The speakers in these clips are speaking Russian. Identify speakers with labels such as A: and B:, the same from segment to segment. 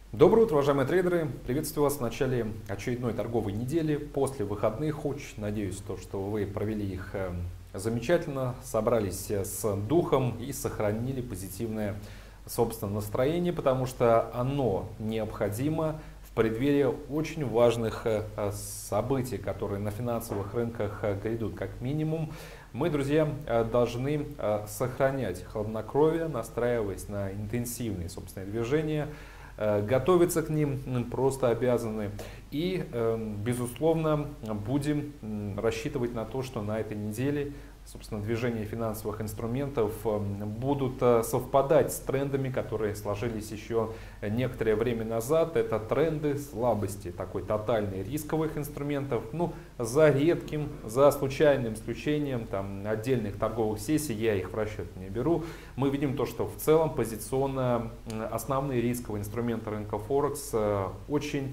A: Доброе утро, уважаемые трейдеры! Приветствую вас в начале очередной торговой недели. После выходных очень надеюсь, что вы провели их замечательно, собрались с духом и сохранили позитивное собственное настроение, потому что оно необходимо в преддверии очень важных событий, которые на финансовых рынках грядут. Как минимум, мы, друзья, должны сохранять хладнокровие, настраиваясь на интенсивные собственные движения, готовиться к ним просто обязаны. И, безусловно, будем рассчитывать на то, что на этой неделе, собственно, движения финансовых инструментов будут совпадать с трендами, которые сложились еще некоторое время назад. Это тренды слабости, такой тотальной рисковых инструментов. Ну, за редким, за случайным исключением отдельных торговых сессий, я их в расчет не беру, мы видим то, что в целом позиционно основные рисковые инструменты рынка Форекс очень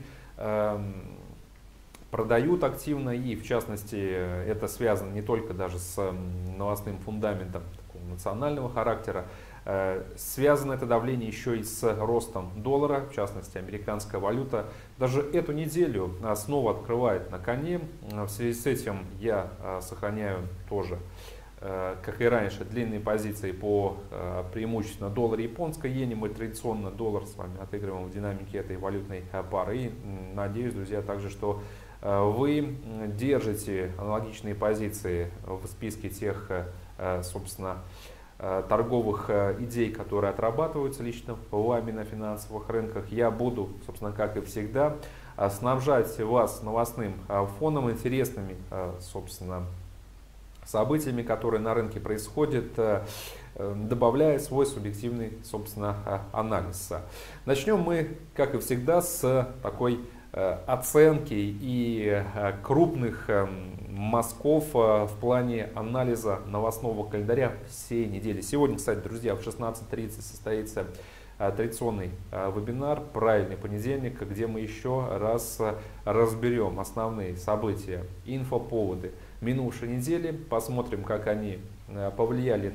A: продают активно, и в частности это связано не только даже с новостным фундаментом такого национального характера, связано это давление еще и с ростом доллара, в частности американская валюта даже эту неделю снова открывает на коне. В связи с этим я сохраняю тоже, как и раньше, длинные позиции по преимущественно доллару и японской иене. Мы традиционно доллар с вами отыгрываем в динамике этой валютной пары. И надеюсь, друзья, также, что вы держите аналогичные позиции в списке тех, собственно, торговых идей, которые отрабатываются лично вами на финансовых рынках. Я буду, собственно, как и всегда, снабжать вас новостным фоном, интересными, собственно, событиями, которые на рынке происходят, добавляя свой субъективный, собственно, анализ. Начнем мы, как и всегда, с такой оценки и крупных мазков в плане анализа новостного календаря всей недели. Сегодня, кстати, друзья, в 16:30 состоится традиционный вебинар «Правильный понедельник», где мы еще раз разберем основные события, инфоповоды минувшей недели, посмотрим, как они повлияли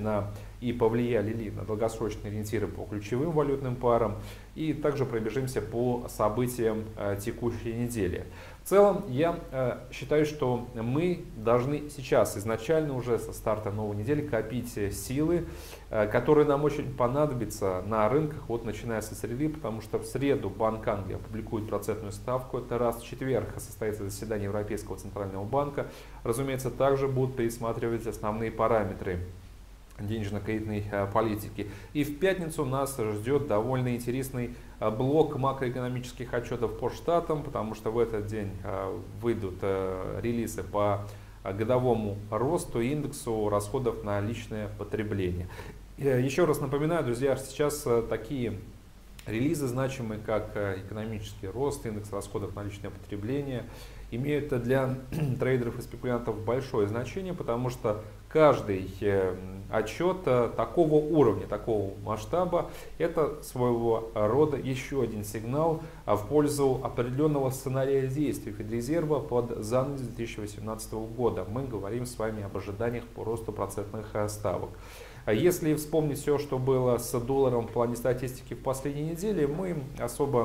A: ли на долгосрочные ориентиры по ключевым валютным парам, и также пробежимся по событиям текущей недели. В целом, я считаю, что мы должны сейчас, изначально уже со старта новой недели, копить силы, которые нам очень понадобятся на рынках, вот начиная со среды, потому что в среду Банк Англии опубликует процентную ставку, это раз. В четверг состоится заседание Европейского центрального банка. Разумеется, также будут пересматривать основные параметры денежно-кредитной политики. И в пятницу нас ждет довольно интересный блок макроэкономических отчетов по штатам, потому что в этот день выйдут релизы по годовому росту и индексу расходов на личное потребление. Еще раз напоминаю, друзья, сейчас такие релизы значимые, как экономический рост, индекс расходов на личное потребление, имеют для трейдеров и спекулянтов большое значение, потому что каждый отчет такого уровня, такого масштаба, это своего рода еще один сигнал в пользу определенного сценария действий Федрезерва под занавес 2018 года. Мы говорим с вами об ожиданиях по росту процентных ставок. Если вспомнить все, что было с долларом в плане статистики в последней неделе, мы особо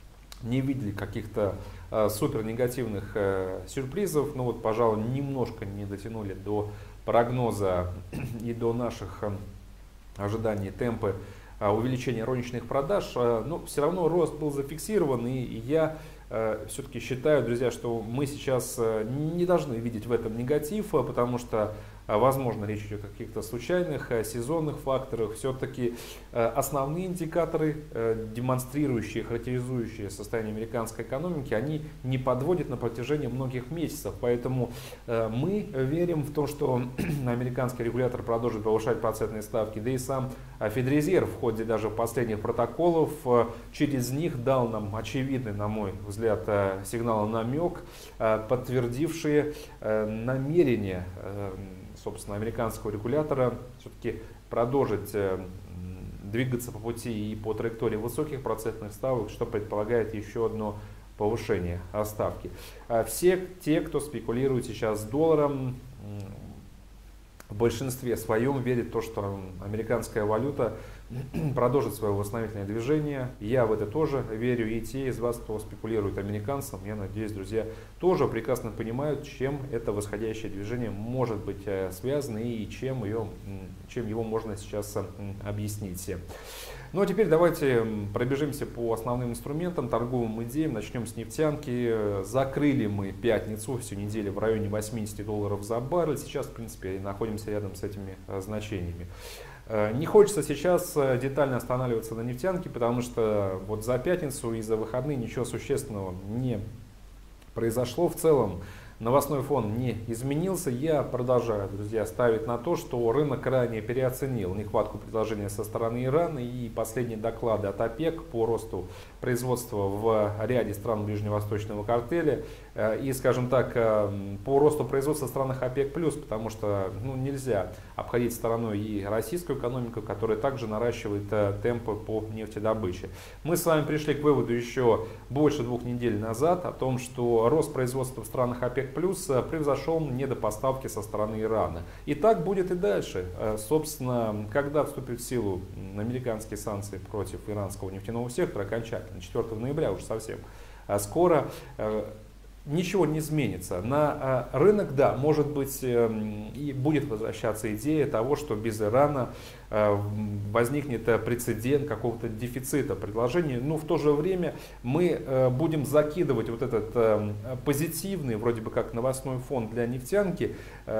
A: не видели каких-то супер негативных сюрпризов. Ну вот, пожалуй, немножко не дотянули до прогноза и до наших ожиданий темпы увеличения розничных продаж, но все равно рост был зафиксирован, и я все-таки считаю, друзья, что мы сейчас не должны видеть в этом негатив, потому что, возможно, речь идет о каких-то случайных сезонных факторах. Все-таки основные индикаторы, демонстрирующие, характеризующие состояние американской экономики, они не подводят на протяжении многих месяцев. Поэтому мы верим в то, что американский регулятор продолжит повышать процентные ставки, да и сам Федрезерв в ходе даже последних протоколов через них дал нам очевидный, на мой взгляд, сигнал, намек, подтвердившие намерение, собственно, американского регулятора все-таки продолжить двигаться по пути и по траектории высоких процентных ставок, что предполагает еще одно повышение ставки. Все те, кто спекулирует сейчас с долларом, в большинстве своем верит в то, что американская валюта продолжит свое восстановительное движение. Я в это тоже верю. И те из вас, кто спекулирует американцам, я надеюсь, друзья, тоже прекрасно понимают, чем это восходящее движение может быть связано и чем его можно сейчас объяснить. Ну а теперь давайте пробежимся по основным инструментам, торговым идеям. Начнем с нефтянки. Закрыли мы пятницу, всю неделю в районе $80 за баррель. Сейчас, в принципе, находимся рядом с этими значениями. Не хочется сейчас детально останавливаться на нефтянке, потому что вот за пятницу и за выходные ничего существенного не произошло. В целом новостной фон не изменился. Я продолжаю, друзья, ставить на то, что рынок ранее переоценил нехватку предложения со стороны Ирана, и последние доклады от ОПЕК по росту производства в ряде стран ближневосточного картеля и, скажем так, по росту производства в странах ОПЕК+, потому что нельзя обходить стороной и российскую экономику, которая также наращивает темпы по нефтедобыче. Мы с вами пришли к выводу еще больше 2 недель назад о том, что рост производства в странах ОПЕК+ превзошел недопоставки со стороны Ирана. И так будет и дальше. Собственно, когда вступят в силу американские санкции против иранского нефтяного сектора окончательно, 4 ноября уже совсем скоро, ничего не изменится. На рынок, да, может быть, и будет возвращаться идея того, что без Ирана возникнет прецедент какого-то дефицита предложений, но в то же время мы будем закидывать вот этот позитивный, вроде бы как новостной фон для нефтянки,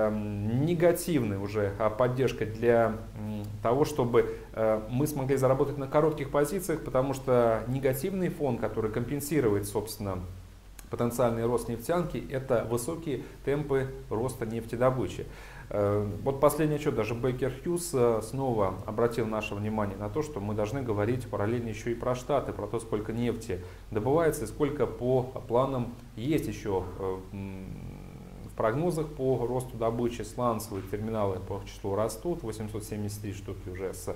A: негативный уже поддержка для того, чтобы мы смогли заработать на коротких позициях, потому что негативный фон, который компенсирует, собственно, потенциальный рост нефтянки, это высокие темпы роста нефтедобычи. Вот последний отчет, даже Бейкер Хьюз снова обратил наше внимание на то, что мы должны говорить параллельно еще и про Штаты, про то, сколько нефти добывается и сколько по планам есть еще в прогнозах по росту добычи. Сланцевые терминалы по числу растут, 873 штуки уже с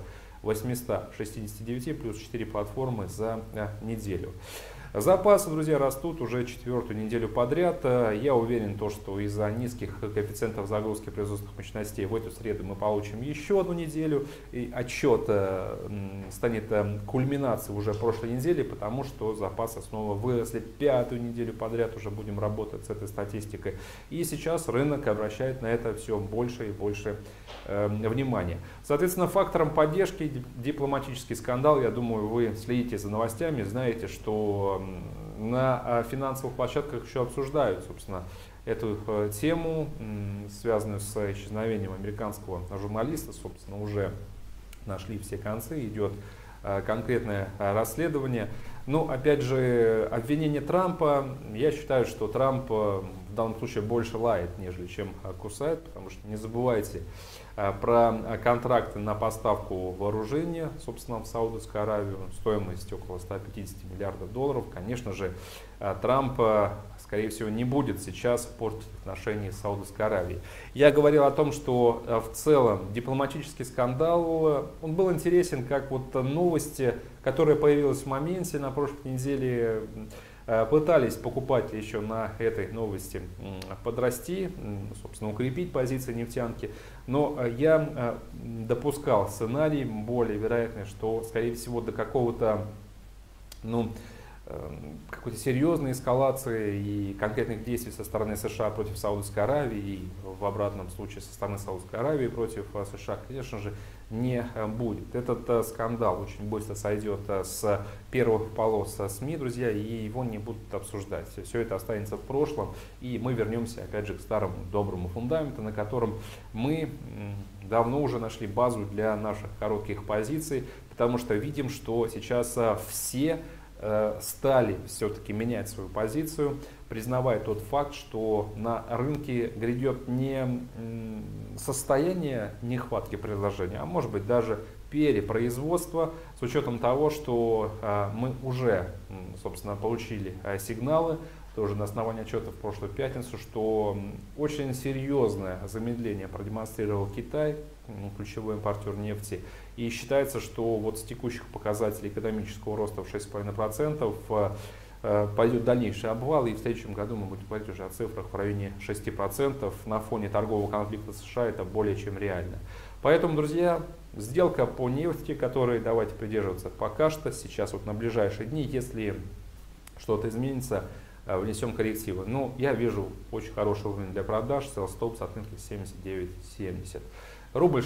A: 869, плюс 4 платформы за неделю. Запасы, друзья, растут уже 4-ю неделю подряд. Я уверен, что из-за низких коэффициентов загрузки производственных мощностей в эту среду мы получим еще одну неделю. И отчет станет кульминацией уже прошлой недели, потому что запасы снова выросли 5-ю неделю подряд. Уже будем работать с этой статистикой. И сейчас рынок обращает на это все больше и больше внимания. Соответственно, фактором поддержки дипломатический скандал. Я думаю, вы следите за новостями, знаете, что на финансовых площадках еще обсуждают, собственно, эту тему, связанную с исчезновением американского журналиста. Собственно, уже нашли все концы, идет конкретное расследование. Но, опять же, обвинение Трампа, я считаю, что Трамп в данном случае больше лает, нежели чем кусает, потому что не забывайте про контракты на поставку вооружения, собственно, в Саудовскую Аравию, стоимость около 150 миллиардов долларов. Конечно же, Трамп, скорее всего, не будет сейчас портить отношения с Саудовской Аравией. Я говорил о том, что в целом дипломатический скандал, он был интересен, как вот новости, которые появились в моменте на прошлой неделе, пытались покупатели еще на этой новости подрасти, собственно, укрепить позиции нефтянки. Но я допускал сценарий, более вероятный, что, скорее всего, до какого-то, какой-то серьезной эскалации и конкретных действий со стороны США против Саудовской Аравии и в обратном случае со стороны Саудовской Аравии против США, конечно же, не будет. Этот скандал очень быстро сойдет с первых полос СМИ, друзья, и его не будут обсуждать. Все это останется в прошлом, и мы вернемся, опять же, к старому доброму фундаменту, на котором мы давно уже нашли базу для наших коротких позиций, потому что видим, что сейчас все стали все-таки менять свою позицию, признавая тот факт, что на рынке грядет не состояние нехватки предложения, а может быть даже перепроизводство, с учетом того, что мы уже, собственно, получили сигналы, тоже на основании отчета в прошлую пятницу, что очень серьезное замедление продемонстрировал Китай, ключевой импортер нефти. И считается, что вот с текущих показателей экономического роста в 6,5% пойдет дальнейший обвал, и в следующем году мы будем говорить уже о цифрах в районе 6%. На фоне торгового конфликта с США это более чем реально. Поэтому, друзья, Сделка по нефти, которой давайте придерживаться пока что, сейчас вот на ближайшие дни, если что-то изменится, внесем коррективы. Ну, я вижу очень хороший уровень для продаж, sell stop с отметки 79.70. Рубль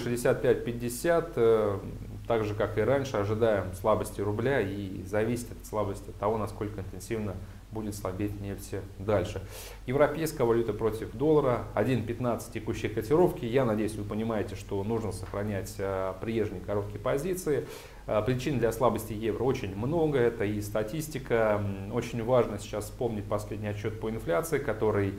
A: 65.50, так же как и раньше, ожидаем слабости рубля и зависит от слабости от того, насколько интенсивно будет слабеть нефть дальше. Европейская валюта против доллара, 1.15 текущей котировки. Я надеюсь, вы понимаете, что нужно сохранять прежние короткие позиции. Причин для слабости евро очень много, это и статистика. Очень важно сейчас вспомнить последний отчет по инфляции, который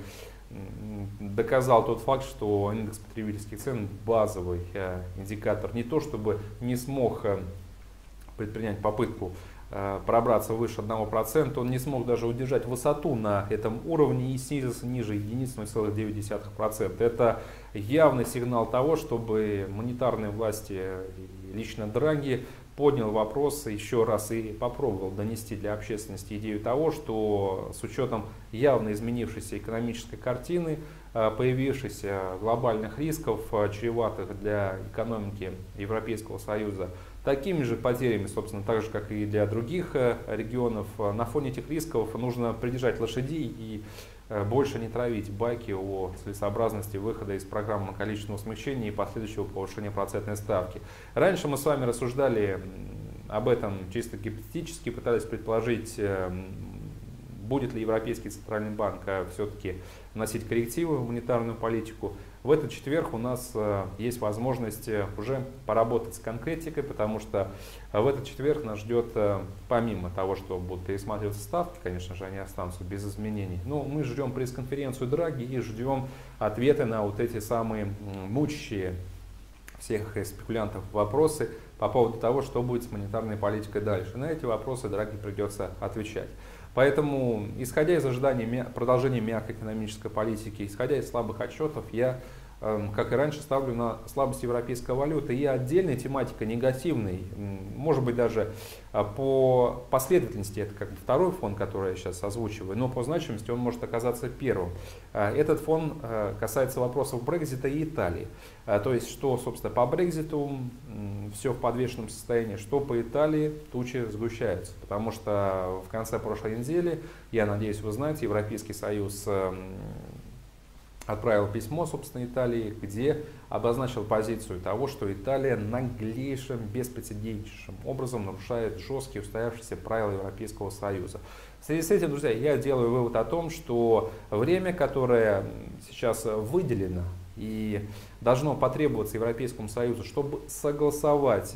A: доказал тот факт, что индекс потребительских цен, базовый индикатор, не то чтобы не смог предпринять попытку пробраться выше 1%, он не смог даже удержать высоту на этом уровне и снизился ниже единицы 0,9%. Это явный сигнал того, чтобы монетарные власти, лично Драги, поднял вопрос еще раз и попробовал донести для общественности идею того, что с учетом явно изменившейся экономической картины, появившихся глобальных рисков, чреватых для экономики Европейского Союза, такими же потерями, собственно, так же, как и для других регионов, на фоне этих рисков нужно придержать лошадей и больше не травить байки о целесообразности выхода из программы количественного смягчения и последующего повышения процентной ставки. Раньше мы с вами рассуждали об этом чисто гипотетически, пытались предположить, будет ли Европейский центральный банк все-таки вносить коррективы в монетарную политику. В этот четверг у нас есть возможность уже поработать с конкретикой, потому что в этот четверг нас ждет, помимо того, что будут пересматриваться ставки, конечно же, они останутся без изменений, но мы ждем пресс-конференцию Драги и ждем ответы на вот эти самые мучащие всех спекулянтов вопросы по поводу того, что будет с монетарной политикой дальше. На эти вопросы Драги придется отвечать. Поэтому, исходя из ожиданий продолжения мягкой экономической политики, исходя из слабых отчетов, я, как и раньше, ставлю на слабость европейской валюты и отдельной тематикой негативной, может быть даже по последовательности, это как бы второй фон, который я сейчас озвучиваю, но по значимости он может оказаться первым. Этот фон касается вопросов Брексита и Италии. То есть, что, собственно, по Брекситу все в подвешенном состоянии, что по Италии тучи сгущаются. Потому что в конце прошлой недели, я надеюсь, вы знаете, Европейский Союз отправил письмо, собственно, Италии, где обозначил позицию того, что Италия наглейшим, беспрецедентнейшим образом нарушает жесткие устоявшиеся правила Европейского Союза. В связи с этим, друзья, я делаю вывод о том, что время, которое сейчас выделено и должно потребоваться Европейскому Союзу, чтобы согласовать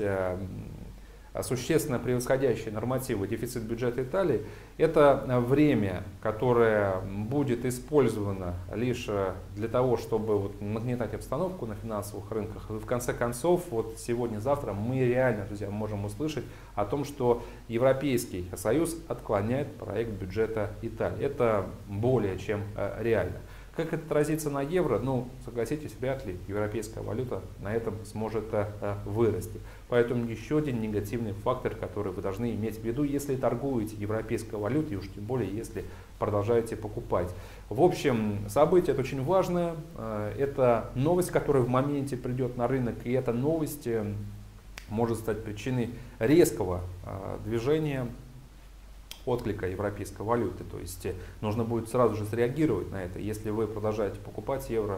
A: существенно превосходящие нормативы дефицит бюджета Италии, это время, которое будет использовано лишь для того, чтобы вот нагнетать обстановку на финансовых рынках. И в конце концов, вот сегодня-завтра мы реально, друзья, можем услышать о том, что Европейский Союз отклоняет проект бюджета Италии. Это более чем реально. Как это отразится на евро? Ну, согласитесь, вряд ли европейская валюта на этом сможет вырасти. Поэтому еще один негативный фактор, который вы должны иметь в виду, если торгуете европейской валютой, и уж тем более, если продолжаете покупать. В общем, событие это очень важное. Это новость, которая в моменте придет на рынок, и эта новость может стать причиной резкого движения отклика европейской валюты. То есть нужно будет сразу же среагировать на это. Если вы продолжаете покупать евро,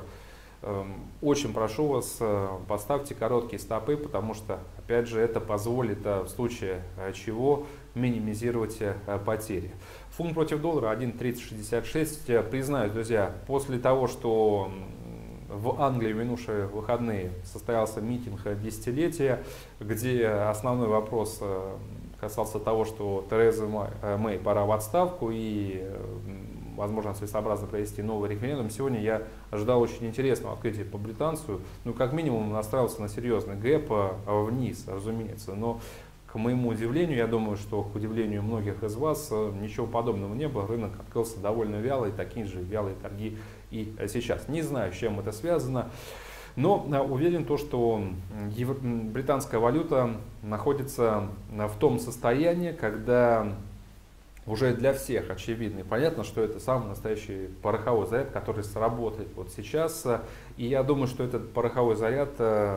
A: очень прошу вас, поставьте короткие стопы, потому что, опять же, это позволит в случае чего минимизировать потери. Фунт против доллара 1.3066. Признаюсь, друзья, после того, что в Англии в минувшие выходные состоялся митинг десятилетия, где основной вопрос касался того, что Тереза Мэй пора в отставку и, возможно, целесообразно провести новый референдум. Сегодня я ожидал очень интересного открытия по британцу. Ну, как минимум, настраивался на серьезный гэп вниз, разумеется. Но, к моему удивлению, я думаю, что к удивлению многих из вас, ничего подобного не было. Рынок открылся довольно вялый, такие же вялые торги и сейчас. Не знаю, с чем это связано. Но уверен, что британская валюта находится в том состоянии, когда уже для всех очевидно и понятно, что это самый настоящий пороховой заряд, который сработает вот сейчас. И я думаю, что этот пороховой заряд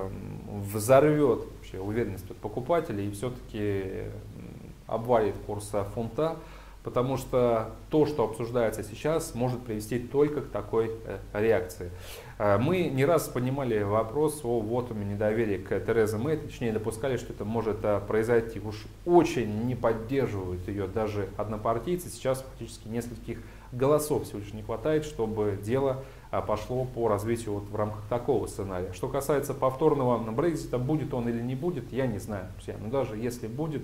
A: взорвет вообще уверенность покупателей и все-таки обвалит курс фунта, потому что то, что обсуждается сейчас, может привести только к такой реакции. Мы не раз поднимали вопрос о вотуме недоверия к Терезе Мэй, точнее допускали, что это может произойти. Уж очень не поддерживают ее даже однопартийцы. Сейчас фактически нескольких голосов всего лишь не хватает, чтобы дело пошло по развитию вот в рамках такого сценария. Что касается повторного Брексита, будет он или не будет, я не знаю, друзья. Но даже если будет,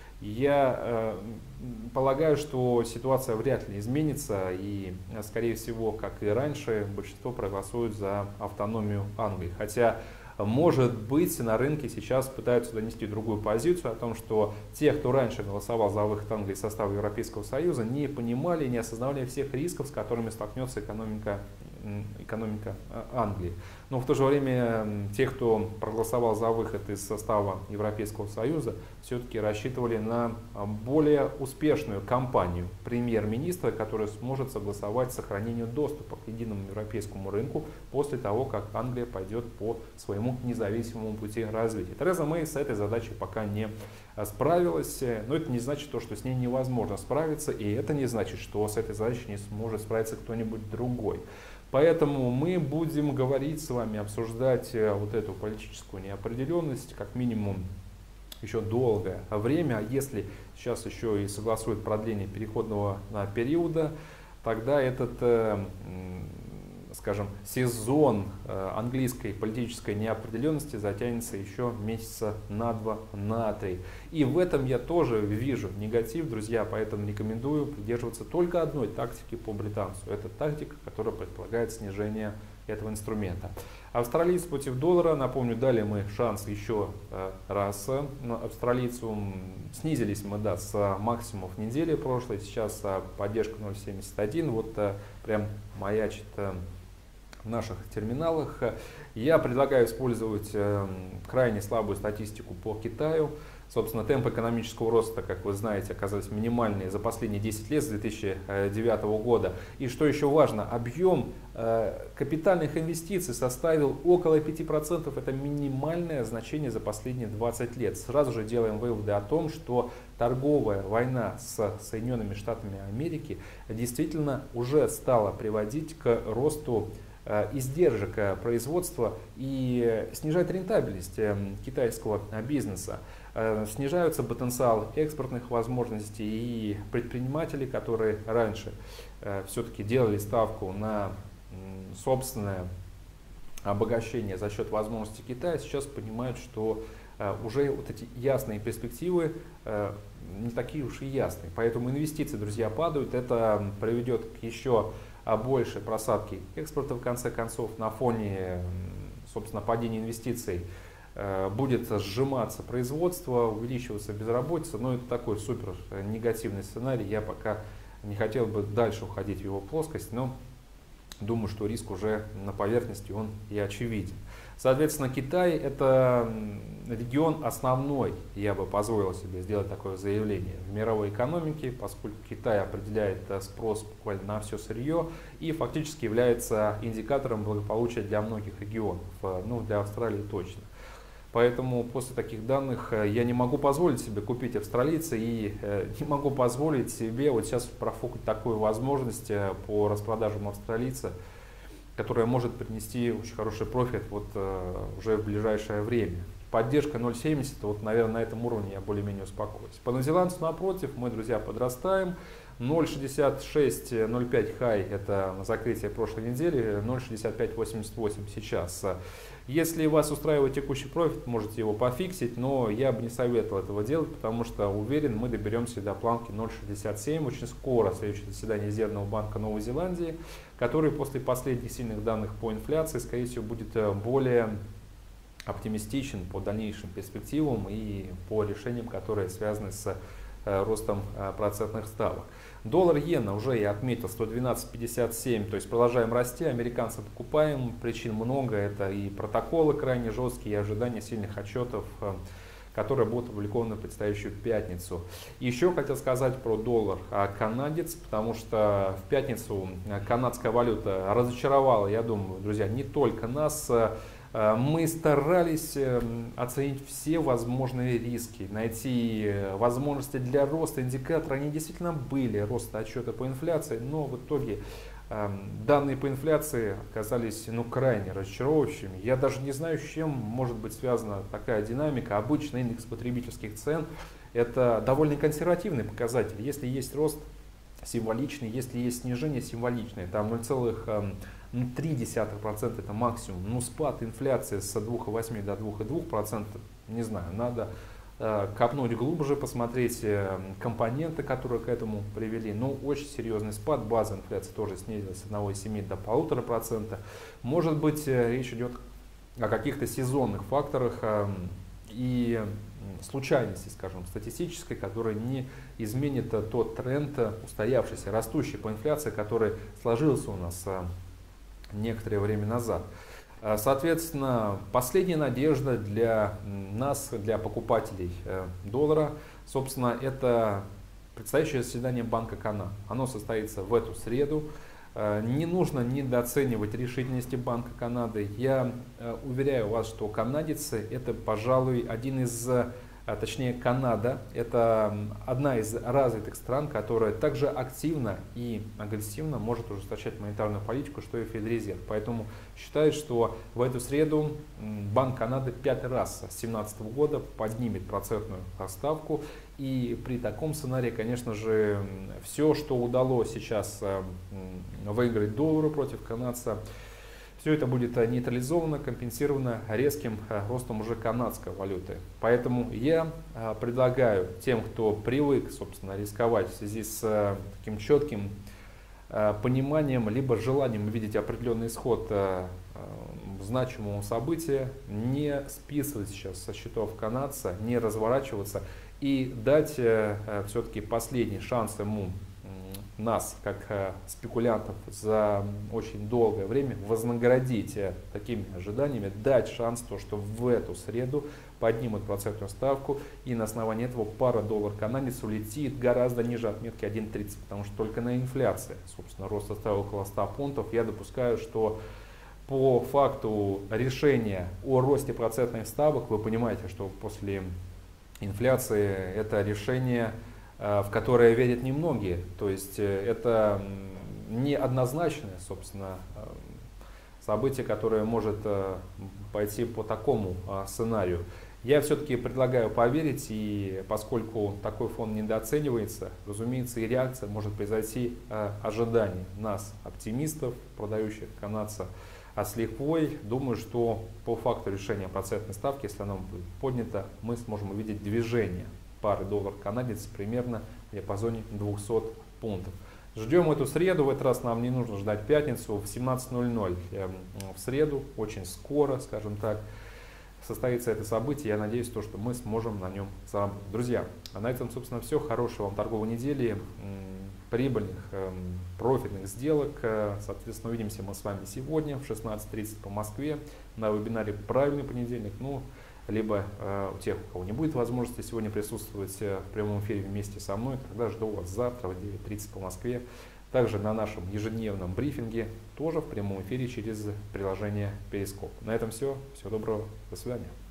A: я полагаю, что ситуация вряд ли изменится, и, скорее всего, как и раньше, большинство проголосует за автономию Англии. Хотя, может быть, на рынке сейчас пытаются донести другую позицию о том, что те, кто раньше голосовал за выход Англии из состава Европейского Союза, не понимали, не осознавали всех рисков, с которыми столкнется экономика Англии. Но в то же время те, кто проголосовал за выход из состава Европейского Союза, все-таки рассчитывали на более успешную кампанию премьер-министра, который сможет согласовать сохранение доступа к единому европейскому рынку после того, как Англия пойдет по своему независимому пути развития. Тереза Мэй с этой задачей пока не справилась, но это не значит, что с ней невозможно справиться, и это не значит, что с этой задачей не сможет справиться кто-нибудь другой. Поэтому мы будем говорить с вами, обсуждать вот эту политическую неопределенность, как минимум, еще долгое время. А если сейчас еще и согласуют продление переходного периода, тогда этот, скажем, сезон английской политической неопределенности затянется еще месяца на 2, на 3. И в этом я тоже вижу негатив, друзья, поэтому рекомендую придерживаться только одной тактики по британцу. Это тактика, которая предполагает снижение этого инструмента. Австралиец против доллара, напомню, дали мы шанс еще раз австралийцу. Снизились мы с максимумов недели прошлой, сейчас поддержка 0.71, вот прям маячит в наших терминалах. Я предлагаю использовать крайне слабую статистику по Китаю. Собственно, темпы экономического роста, как вы знаете, оказались минимальные за последние 10 лет с 2009 года. И что еще важно, объем капитальных инвестиций составил около 5%. Это минимальное значение за последние 20 лет. Сразу же делаем выводы о том, что торговая война с Соединенными Штатами Америки действительно уже стала приводить к росту издержек производства и снижать рентабельность китайского бизнеса. Снижается потенциал экспортных возможностей, и предприниматели, которые раньше все-таки делали ставку на собственное обогащение за счет возможностей Китая, сейчас понимают, что уже вот эти ясные перспективы не такие уж и ясные. Поэтому инвестиции, друзья, падают. Это приведет к еще большей просадке экспорта в конце концов. На фоне, собственно, падения инвестиций будет сжиматься производство, увеличиваться безработица. Но это такой супер негативный сценарий. Я пока не хотел бы дальше уходить в его плоскость, но думаю, что риск уже на поверхности, он и очевиден. Соответственно, Китай — это регион основной, я бы позволил себе сделать такое заявление, в мировой экономике, поскольку Китай определяет спрос буквально на все сырье и фактически является индикатором благополучия для многих регионов, ну для Австралии точно. Поэтому после таких данных я не могу позволить себе купить австралийца и не могу позволить себе вот сейчас профукать такую возможность по распродажам австралийца, которая может принести очень хороший профит вот уже в ближайшее время. Поддержка 0.70, вот, наверное, на этом уровне я более-менее успокоюсь. По новозеландцу, напротив, мы, друзья, подрастаем. 0.66, 0.5 хай — это закрытие прошлой недели, 0.6588 сейчас. Если вас устраивает текущий профит, можете его пофиксить, но я бы не советовал этого делать, потому что уверен, мы доберемся до планки 0.67 очень скоро, следующее заседание Резервного банка Новой Зеландии, который после последних сильных данных по инфляции, скорее всего, будет более оптимистичен по дальнейшим перспективам и по решениям, которые связаны с ростом процентных ставок. Доллар-иена уже я отметил 112.57, то есть продолжаем расти, американцы покупаем, причин много, это и протоколы крайне жесткие, и ожидания сильных отчетов которые будут опубликованы в предстоящую пятницу. Еще хотел сказать про доллар канадец, потому что в пятницу канадская валюта разочаровала, я думаю, друзья, не только нас. Мы старались оценить все возможные риски, найти возможности для роста индикатора. Они действительно были, рост отчета по инфляции, но в итоге данные по инфляции оказались крайне разочаровывающими. Я даже не знаю, с чем может быть связана такая динамика. Обычно индекс потребительских цен — это довольно консервативный показатель. Если есть рост, символичный, если есть снижение, символичное, там 0,3% это максимум. Но спад инфляции с 2,8 до 2,2%, не знаю, надо копнуть глубже, посмотреть компоненты, которые к этому привели. Ну, очень серьезный спад, база инфляции тоже снизилась с 1,7 до 1,5%. Может быть, речь идет о каких-то сезонных факторах и случайности, скажем, статистической, которая не изменит тот тренд устоявшийся, растущий по инфляции, который сложился у нас некоторое время назад. Соответственно, последняя надежда для нас, для покупателей доллара, собственно, это предстоящее заседание Банка Канады. Оно состоится в эту среду. Не нужно недооценивать решительности Банка Канады. Я уверяю вас, что канадцы — это, пожалуй, точнее Канада — это одна из развитых стран, которая также активно и агрессивно может ужесточать монетарную политику, что и Федрезерв. Поэтому считаю, что в эту среду Банк Канады 5-й раз с 2017 года поднимет процентную ставку. И при таком сценарии, конечно же, все, что удалось сейчас выиграть доллару против канадца, все это будет нейтрализовано, компенсировано резким ростом уже канадской валюты. Поэтому я предлагаю тем, кто привык, собственно, рисковать в связи с таким четким пониманием, либо желанием видеть определенный исход значимого события, не списывать сейчас со счетов канадца, не разворачиваться и дать все-таки последний шанс ему, нас, как спекулянтов, за очень долгое время вознаградить такими ожиданиями, дать шанс, что в эту среду поднимут процентную ставку, и на основании этого пара доллар-канадец улетит гораздо ниже отметки 1.30, потому что только на инфляции, собственно, рост составил около 100 пунктов. Я допускаю, что по факту решения о росте процентных ставок, вы понимаете, что после инфляции это решение, в которое верят немногие. То есть это неоднозначное, собственно, событие, которое может пойти по такому сценарию. Я все-таки предлагаю поверить, и поскольку такой фон недооценивается, разумеется, и реакция может произойти ожиданий нас, оптимистов, продающих канадца, а с лихвой, думаю, что по факту решения процентной ставки, если она будет поднята, мы сможем увидеть движение пары доллар-канадец примерно в диапазоне 200 пунктов. Ждем эту среду, в этот раз нам не нужно ждать пятницу в 17:00 в среду, очень скоро, скажем так, состоится это событие. Я надеюсь, что мы сможем на нем заработать. Друзья, а на этом, собственно, все. Хорошей вам торговой недели, прибыльных, профитных сделок. Соответственно, увидимся мы с вами сегодня в 16:30 по Москве на вебинаре «Правильный понедельник». Либо у тех, у кого не будет возможности сегодня присутствовать в прямом эфире вместе со мной, тогда жду вас завтра в 9:30 по Москве. Также на нашем ежедневном брифинге, тоже в прямом эфире через приложение Перископ. На этом все. Всего доброго. До свидания.